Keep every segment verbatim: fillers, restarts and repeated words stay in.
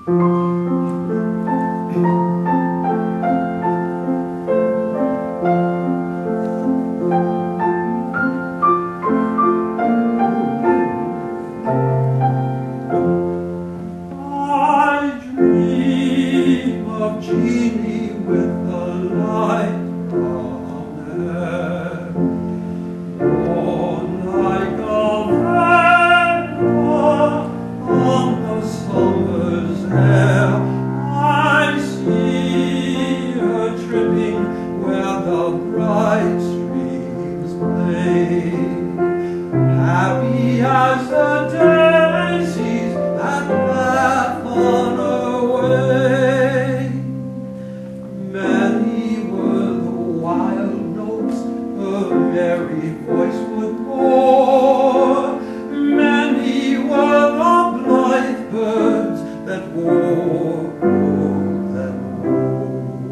Jeannie with the light brown hair, born like a vapor on the summer's air. I see her tripping where the bright streams play, happy as the daisies that laugh on her way. Many were the wild notes her merry voice would pour, many were the blithe birds that wore, oh, that wore.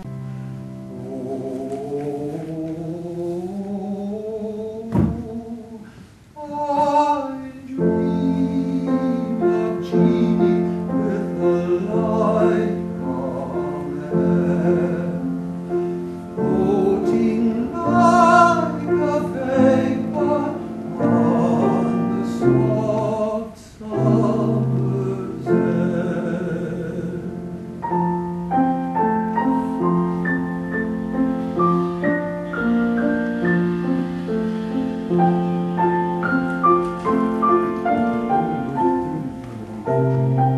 Oh, I dream of Jeannie with the light floating like a vapor on the soft summer's air. Thank you.